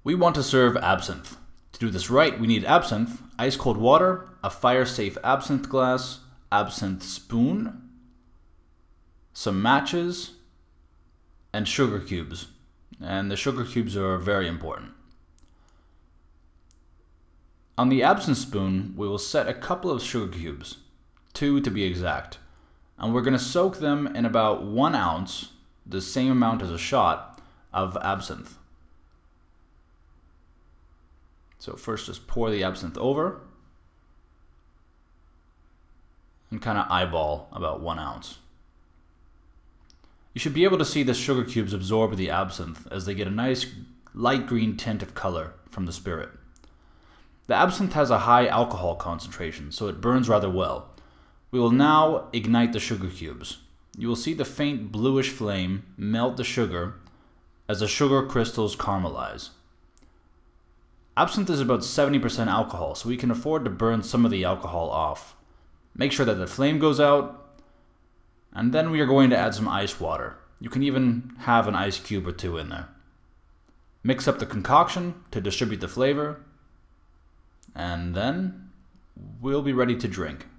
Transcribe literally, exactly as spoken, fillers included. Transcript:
We want to serve absinthe. To do this right, we need absinthe, ice cold water, a fire-safe absinthe glass, absinthe spoon, some matches, and sugar cubes. And the sugar cubes are very important. On the absinthe spoon, we will set a couple of sugar cubes, two to be exact, and we're going to soak them in about one ounce, the same amount as a shot, of absinthe. So first just pour the absinthe over and kind of eyeball about one ounce. You should be able to see the sugar cubes absorb the absinthe as they get a nice light green tint of color from the spirit. The absinthe has a high alcohol concentration, so it burns rather well. We will now ignite the sugar cubes. You will see the faint bluish flame melt the sugar as the sugar crystals caramelize. Absinthe is about seventy percent alcohol, so we can afford to burn some of the alcohol off. Make sure that the flame goes out, and then we are going to add some ice water. You can even have an ice cube or two in there. Mix up the concoction to distribute the flavor, and then we'll be ready to drink.